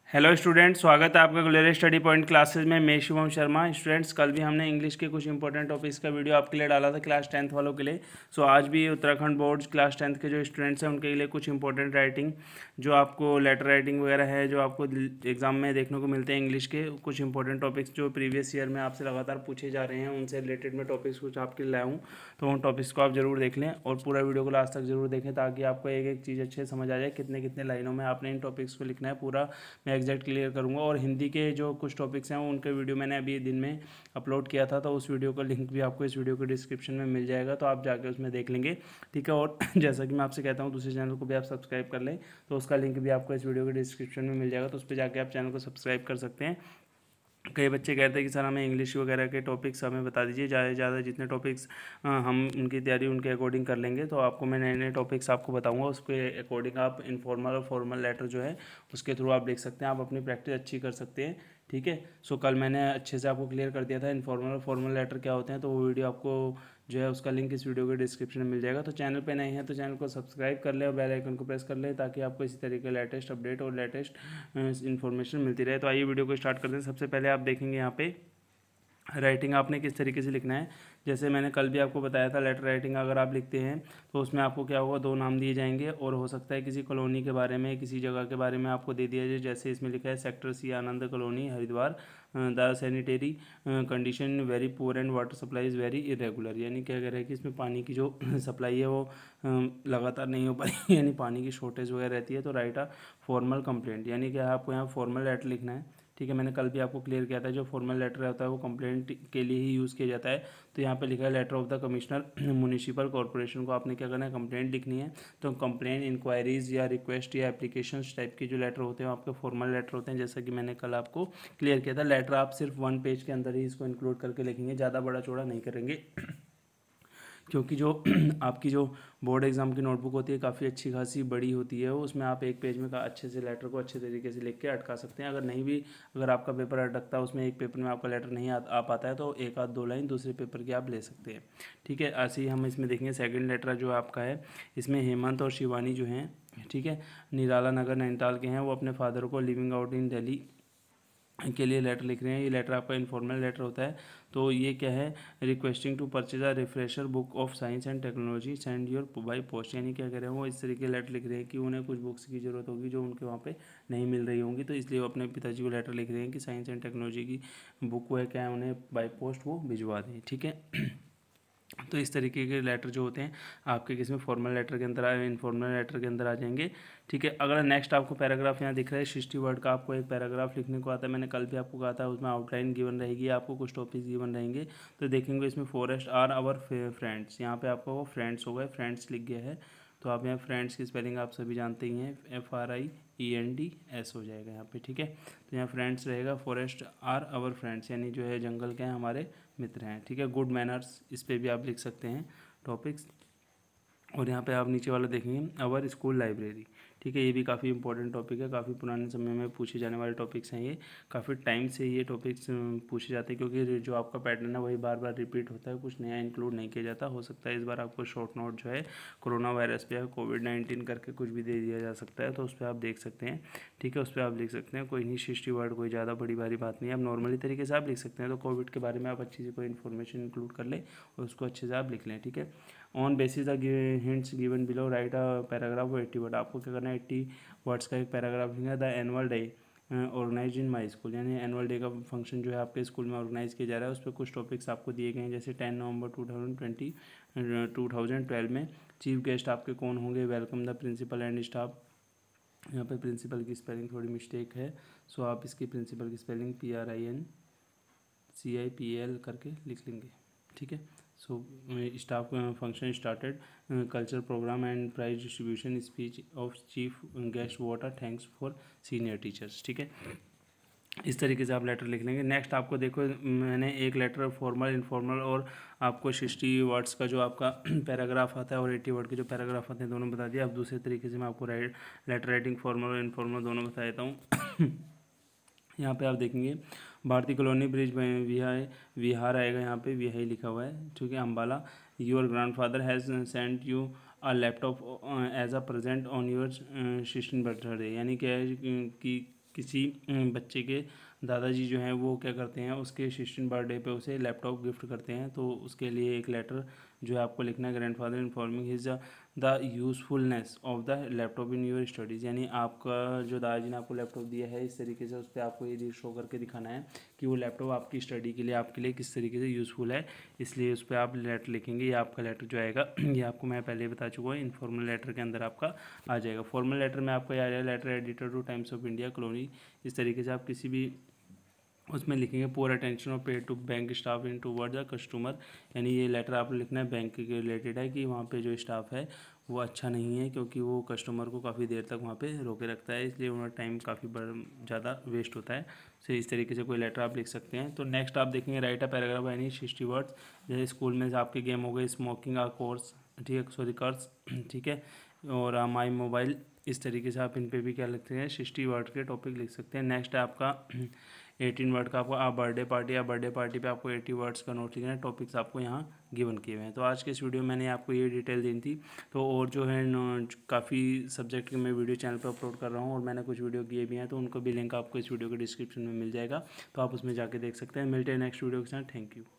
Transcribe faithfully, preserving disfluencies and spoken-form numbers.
Hello student, स्वागत है आपका ग्लोरियस स्टडी पॉइंट क्लासेस में। मैं शिवम शर्मा। स्टूडेंट्स, कल भी हमने इंग्लिश के कुछ इंपॉर्टेंट टॉपिक्स का वीडियो आपके लिए डाला था क्लास टेंथ वालों के लिए। सो आज भी उत्तराखंड बोर्ड क्लास टेंथ के जो स्टूडेंट्स हैं उनके लिए कुछ इंपॉर्टेंट राइटिंग, जो आपको लेटर राइटिंग वगैरह है, जो आपको एग्जाम में देखने को मिलते हैं इंग्लिश के कुछ इंपॉर्टेंट टॉपिक्स जो प्रीवियस ईयर में आपसे लगातार पूछे जा रहे हैं, उनसे रिलेटेड मैं टॉपिक्स कुछ आपके लिए लाया हूँ। तो उन टॉपिक्स को आप जरूर देख लें और पूरा वीडियो को लास्ट तक जरूर देखें, ताकि आपको एक एक चीज़ अच्छे से समझ आ जाए कितने कितने लाइनों में आपने इन टॉपिक्स को लिखना है। पूरा मैं एग्जैक्ट क्लियर करूँगा। और हिंदी के जो कुछ टॉपिक्स हैं उनके वीडियो मैंने अभी दिन में अपलोड किया था, तो उस वीडियो का लिंक भी आपको इस वीडियो के डिस्क्रिप्शन में मिल जाएगा, तो आप जाके उसमें देख लेंगे। ठीक है। और जैसा कि मैं आपसे कहता हूँ, दूसरे चैनल को भी आप सब्सक्राइब कर लें, तो उसका लिंक भी आपको इस वीडियो के डिस्क्रिप्शन में मिल जाएगा, तो उस पर जाके आप चैनल को सब्सक्राइब कर सकते हैं। कई बच्चे कहते हैं कि सर हमें इंग्लिश वगैरह के टॉपिक्स हमें बता दीजिए, ज़्यादा से ज़्यादा जितने टॉपिक्स हम उनकी तैयारी उनके अकॉर्डिंग कर लेंगे। तो आपको मैं नए नए टॉपिक्स आपको बताऊंगा, उसके अकॉर्डिंग आप इनफॉर्मल और फॉर्मल लेटर जो है उसके थ्रू आप लिख सकते हैं, आप अपनी प्रैक्टिस अच्छी कर सकते हैं। ठीक है। सो कल मैंने अच्छे से आपको क्लियर कर दिया था इनफॉर्मल और फॉर्मल लेटर क्या होते हैं, तो वो वीडियो आपको जो है उसका लिंक इस वीडियो के डिस्क्रिप्शन में मिल जाएगा। तो चैनल पे नहीं है तो चैनल को सब्सक्राइब कर ले और बेल आइकन को प्रेस कर ले, ताकि आपको इसी तरीके के लेटेस्ट अपडेट और लेटेस्ट इन्फॉर्मेशन मिलती रहे। तो आइए वीडियो को स्टार्ट करते हैं। सबसे पहले आप देखेंगे यहाँ पे राइटिंग आपने किस तरीके से लिखना है। जैसे मैंने कल भी आपको बताया था, लेटर राइटिंग अगर आप लिखते हैं तो उसमें आपको क्या होगा, दो नाम दिए जाएंगे और हो सकता है किसी कॉलोनी के बारे में, किसी जगह के बारे में आपको दे दिया जाए। जैसे इसमें लिखा है sector C Anand colony Haridwar, the sanitary condition very poor and water supply is very irregular. यानी क्या कह रहा है कि इसमें पानी की जो सप्लाई है वो लगातार नहीं हो पाई, यानी पानी की शॉर्टेज वगैरह रहती है। तो राइट अ फॉर्मल कंप्लेंट, यानी क्या है, आपको यहाँ फॉर्मल लेटर लिखना है। ठीक है। मैंने कल भी आपको क्लियर किया था, जो फॉर्मल लेटर होता है वो कंप्लेंट के लिए ही यूज़ किया जाता है। तो यहाँ पे लिखा है letter of the commissioner municipal corporation को आपने क्या करना है, कंप्लेंट लिखनी है। तो कंप्लेंट, इंक्वायरीज या रिक्वेस्ट या एप्लीकेशन टाइप के जो लेटर होते हैं आपके फॉर्मल लेटर होते हैं, जैसा कि मैंने कल आपको क्लियर किया था। लेटर आप सिर्फ वन पेज के अंदर ही इसको इंक्लूड करके लिखेंगे, ज़्यादा बड़ा चौड़ा नहीं करेंगे, क्योंकि जो आपकी जो बोर्ड एग्ज़ाम की नोटबुक होती है काफ़ी अच्छी खासी बड़ी होती है, उसमें आप एक पेज में का अच्छे से लेटर को अच्छे तरीके से लिख के अटका सकते हैं। अगर नहीं भी, अगर आपका पेपर अटकता है, उसमें एक पेपर में आपका लेटर नहीं आ, आ पाता है, तो एक आध दो लाइन दूसरे पेपर की आप ले सकते हैं। ठीक है। ऐसे ही हम इसमें देखेंगे सेकंड लेटर जो आपका है, इसमें हेमंत और शिवानी जो हैं, ठीक है, निराला नगर नैनीताल के हैं, वो अपने फादर को लिविंग आउट इन दिल्ली के लिए लेटर लिख रहे हैं। ये लेटर आपका इनफॉर्मल लेटर होता है। तो ये क्या है, requesting to purchase a refresher book of science and technology send your by post. यानी क्या कह रहे हैं, वो इस तरीके लेटर लिख रहे हैं कि उन्हें कुछ बुक्स की ज़रूरत होगी जो उनके वहाँ पे नहीं मिल रही होंगी, तो इसलिए वो अपने पिताजी को लेटर लिख रहे हैं कि साइंस एंड टेक्नोलॉजी की बुक वो है क्या है, उन्हें बाई पोस्ट वो भिजवा दें। ठीक है। तो इस तरीके के लेटर जो होते हैं आपके किस में फॉर्मल लेटर के अंदर आए, इनफॉर्मल लेटर के अंदर आ जाएंगे। ठीक है। अगला नेक्स्ट आपको पैराग्राफ यहाँ दिख रहा है, सिक्सटी वर्ड का आपको एक पैराग्राफ लिखने को आता है। मैंने कल भी आपको कहा था, उसमें आउटलाइन गिवन रहेगी, आपको कुछ टॉपिक्स गिवन रहेंगे। तो देखेंगे इसमें फॉरेस्ट आर आवर फ्रेंड्स, यहाँ पे आपको वो फ्रेंड्स हो गए, फ्रेंड्स लिख गया है। तो आप यहाँ फ्रेंड्स की स्पेलिंग आप सभी जानते ही हैं, F R I E N D S हो जाएगा यहाँ पे। ठीक है। तो यहाँ फ्रेंड्स रहेगा, फॉरेस्ट आर आवर फ्रेंड्स, यानी जो है जंगल के हैं हमारे मित्र हैं। ठीक है। गुड मैनर्स, इस पर भी आप लिख सकते हैं टॉपिक्स। और यहाँ पे आप नीचे वाला देखेंगे, अवर स्कूल लाइब्रेरी। ठीक है। ये भी काफ़ी इंपॉर्टेंट टॉपिक है, काफ़ी पुराने समय में पूछे जाने वाले टॉपिक्स हैं। ये काफ़ी टाइम से ये टॉपिक्स पूछे जाते हैं, क्योंकि जो आपका पैटर्न है वही बार बार रिपीट होता है, कुछ नया इंक्लूड नहीं किया जाता। हो सकता है इस बार आपको शॉर्ट नोट जो है कोरोना वायरस पे या कोविड नाइन्टीन करके कुछ भी दे दिया जा सकता है, तो उस पर आप देख सकते हैं। ठीक है। उस पर आप लिख सकते हैं, कोई नहीं सिक्सटी वर्ड, कोई ज़्यादा बड़ी भारी बात नहीं है, आप नॉर्मली तरीके से आप लिख सकते हैं। तो कोविड के बारे में आप अच्छी सी कोई इन्फॉर्मेशन इंक्लूड कर लें और उसको अच्छे से आप लिख लें। ठीक है। On basis the hints given below write a paragraph eighty word, आपको क्या करना है, एट्टी वर्ड्स का एक पैराग्राफ लिखना है। The annual day organise in my school, यानी एनुअल डे का फंक्शन जो है आपके स्कूल में ऑर्गेनाइज किया जा रहा है, उस पर कुछ टॉपिक्स आपको दिए गए हैं। जैसे ten November two thousand twenty to thousand twelve में चीफ गेस्ट आपके कौन होंगे, welcome the principal and staff. यहाँ पे प्रिंसिपल की स्पेलिंग थोड़ी मिस्टेक है, सो आप इसकी प्रिंसिपल की spelling P R I N C I P L करके लिख लेंगे। ठीक है। So staff function started, culture programme and prize distribution, speech of chief guest, water thanks for senior teachers. ठीक है। इस तरीके से आप लेटर लिख लेंगे। नेक्स्ट आपको देखो, मैंने एक लेटर फॉर्मल, इनफॉर्मल और आपको सिक्सटी वर्ड्स का जो आपका पैराग्राफ आता है और एट्टी वर्ड के जो पैराग्राफ आते हैं दोनों बता दिया। अब दूसरे तरीके से मैं आपको राइट लेटर राइटिंग फॉर्मल और इनफॉर्मल दोनों बता देता हूँ। यहाँ पे आप देखेंगे भारतीय कॉलोनी ब्रिज विहार, विहार आएगा यहाँ पे, विहाई लिखा हुआ है। ठीक है। Ambala, your grandfather has sent you a laptop as a present on your sixteen birthday, यानी क्या है कि किसी अम, बच्चे के दादाजी जो हैं वो क्या करते हैं, उसके सिक्सटीन बर्थडे पे उसे लैपटॉप गिफ्ट करते हैं, तो उसके लिए एक लेटर जो है आपको लिखना है। Grandfather informing his the usefulness of the laptop in your studies, यानी आपका जो दादाजी ने आपको लैपटॉप दिया है, इस तरीके से उस पर आपको ये शो करके दिखाना है कि वो लैपटॉप आपकी स्टडी के लिए आपके लिए किस तरीके से यूज़फुल है, इसलिए उस पर आप लेटर लिखेंगे। ये आपका लेटर जो आएगा ये आपको मैं पहले बता चुका हूँ, इनफॉर्मल लेटर के अंदर आपका आ जाएगा। फॉर्मल लेटर में आपका आ जाएगा letter editor to Times of India colony. इस तरीके से आप किसी भी उसमें लिखेंगे पोर अटेंशन और pay to bank staff in toward the customer, यानी ये लेटर आपको लिखना है बैंक के रिलेटेड है कि वहाँ पे जो स्टाफ है वो अच्छा नहीं है, क्योंकि वो कस्टमर को काफ़ी देर तक वहाँ पे रोके रखता है, इसलिए उनका टाइम काफ़ी ज़्यादा वेस्ट होता है। तो इस तरीके से कोई लेटर आप लिख सकते हैं। तो नेक्स्ट आप देखेंगे write a paragraph any sixty words, जैसे स्कूल में आपके गेम हो गए स्मोकिंग आ कोर्स, ठीक है, सॉरी कर्स, ठीक है, और माई मोबाइल, इस तरीके से आप इन पे भी क्या लिखते हैं, सिक्सटी वर्ड के टॉपिक लिख सकते हैं। नेक्स्ट है आपका एटीन वर्ड का आपको a birthday party, a birthday party पे आपको एटी वर्ड्स का नोट लिखना है। टॉपिक्स आपको यहाँ गिवन किए हुए हैं। तो आज के इस वीडियो में मैंने आपको ये डिटेल दी थी। तो और जो है काफ़ी सब्जेक्ट के मैं वीडियो चैनल पर अपलोड कर रहा हूँ, और मैंने कुछ वीडियो किए भी हैं, तो उनको भी लिंक आपको इस वीडियो के डिस्क्रिप्शन में मिल जाएगा, तो आप उसमें जाके देख सकते हैं। मिलते हैं नेक्स्ट वीडियो के साथ। Thank you.